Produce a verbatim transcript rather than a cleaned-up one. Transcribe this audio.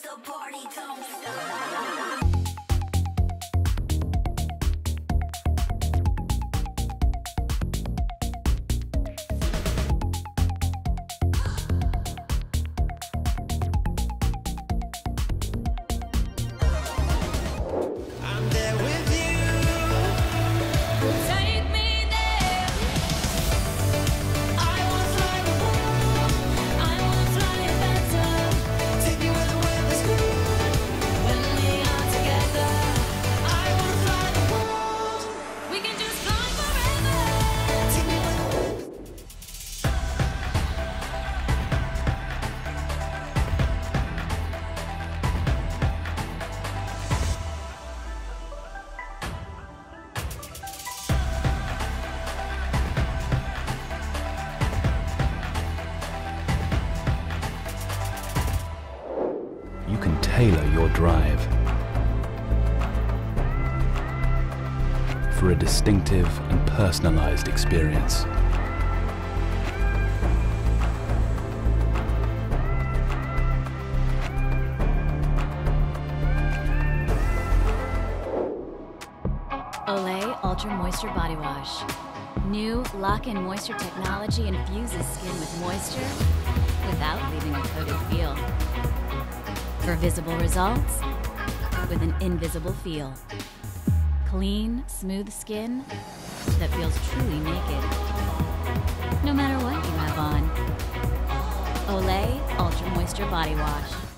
the party don't stop. You can tailor your drive for a distinctive and personalized experience. Olay Ultra Moisture Body Wash. New lock-in moisture technology infuses skin with moisture without leaving a coated feel. For visible results with an invisible feel. Clean, smooth skin that feels truly naked, no matter what you have on. Olay Ultra Moisture Body Wash.